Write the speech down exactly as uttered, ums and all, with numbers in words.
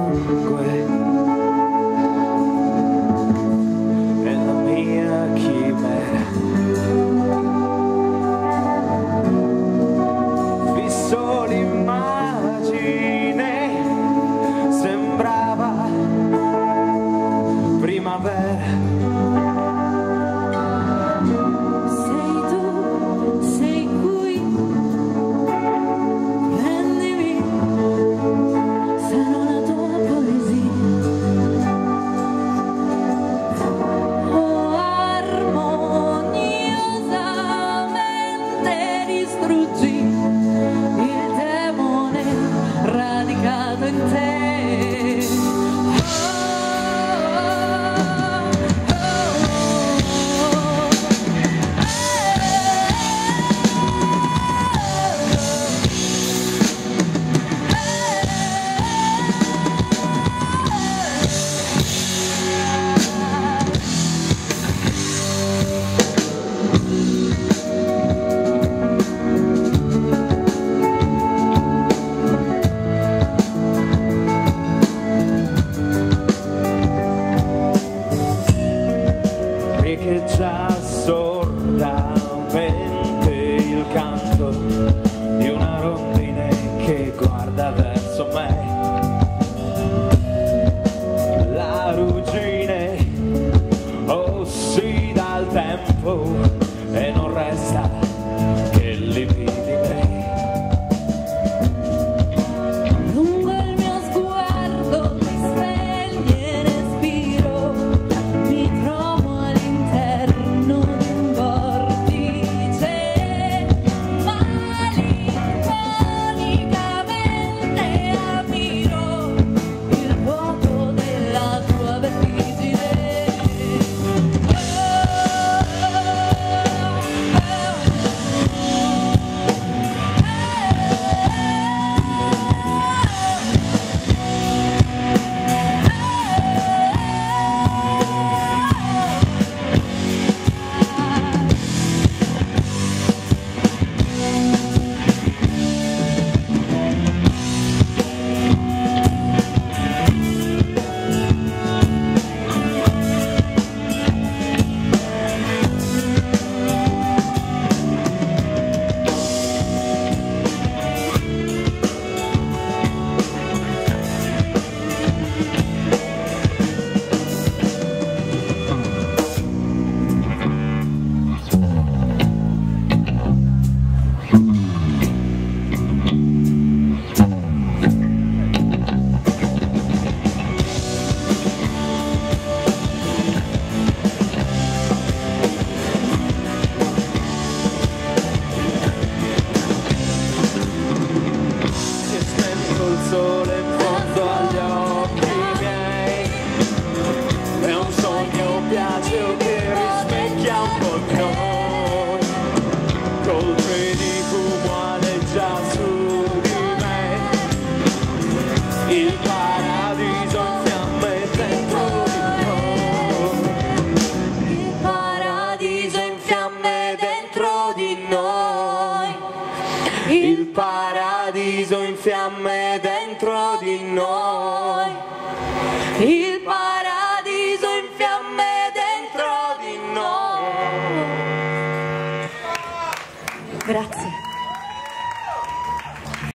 sangue è la mia chimera. Fisso l'immagine, sembrava primavera. Riecheggia sordamente il canto di una rondine che guarda verso me. La ruggine ossida il tempo e non resta che lividi lei. Lungo il mio sguardo mi spegne respiro, mi trovo all'interno di un vortice, malinconicamente ammiro il vuoto della tua vertigine. Il sole in fondo agli occhi miei è un sogno piaceo che rispecchia un po' noi. Coltre di fumo aleggia su di me, il paradiso in fiamme dentro di noi. Il paradiso in fiamme dentro di noi. Il paradiso in fiamme dentro di noi. Il paradiso in fiamme dentro di noi. Grazie.